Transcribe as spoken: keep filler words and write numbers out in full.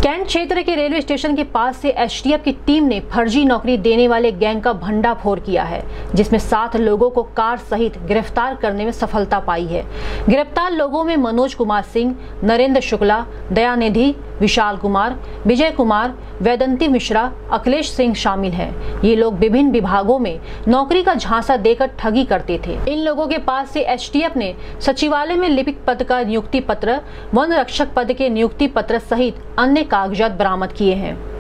Cantt क्षेत्र के railway station के पास से एसटीएफ की टीम ने फर्जी नौकरी देने वाले गैंग का भंडाफोड़ किया है, जिसमें सात लोगों को कार सहित गिरफ्तार करने में सफलता पाई है। गिरफ्तार लोगों में मनोज कुमार सिंह, नरेंद्र शुक्ला, दयानिधि, विशाल कुमार, विजय कुमार, वैदंती मिश्रा, अखिलेश सिंह शामिल हैं। ये लोग विभिन्न विभागों में नौकरी का झांसा देकर ठगी करते थे। इन लोगों के पास से एसटीएफ ने सचिवालय में लिपिक पद का नियुक्ति पत्र, वन रक्षक पद के नियुक्ति पत्र सहित अन्य कागजात बरामद किए हैं।